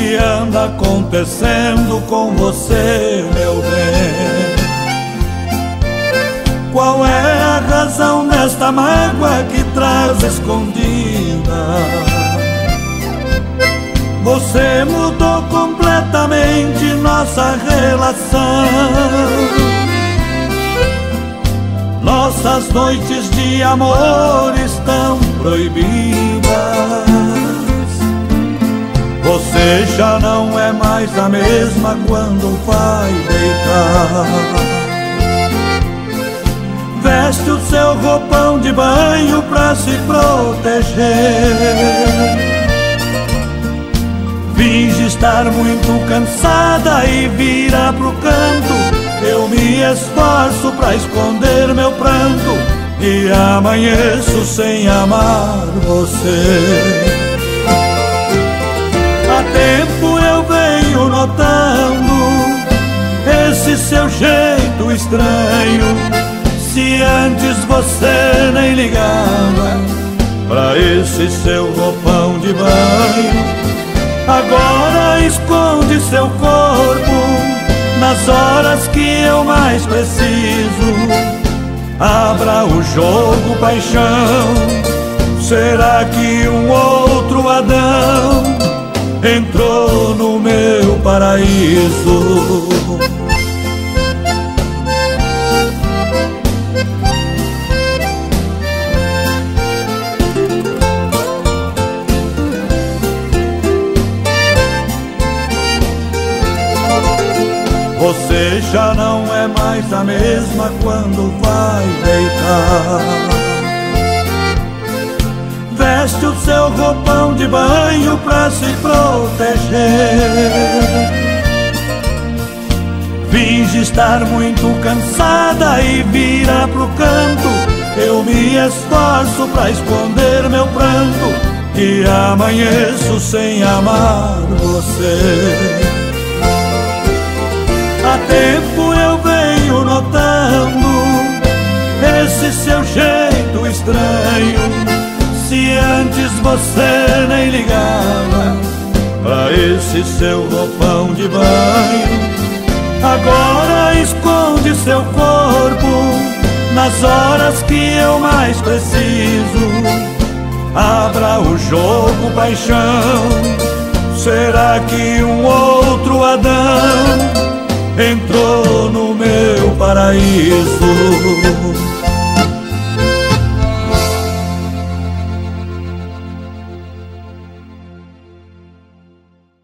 que anda acontecendo com você, meu bem? Qual é a razão desta mágoa que traz escondida? Você mudou completamente nossa relação. Nossas noites de amor estão proibidas. Você já não é mais a mesma quando vai deitar. Veste o seu roupão de banho pra se proteger. Finge estar muito cansada e vira pro canto. Eu me esforço pra esconder meu pranto e amanheço sem amar você. Há tempo eu venho notando esse seu jeito estranho. Se antes você nem ligava pra esse seu roupão de banho, agora esconde seu corpo nas horas que eu mais preciso. Abra o jogo, paixão. Será que um outro Adão entrou no meu paraíso? Você já não é mais a mesma quando vai deitar. Veste o seu roupão de banho pra se proteger. Finge estar muito cansada e vira pro canto. Eu me esforço pra esconder meu pranto e amanheço sem amar você. Há tempo eu venho notando esse seu jeito estranho. Se antes você nem ligava pra esse seu roupão de banho, agora esconde seu corpo nas horas que eu mais preciso. Abra o jogo, paixão. Será que um outro Adão entrou no meu paraíso?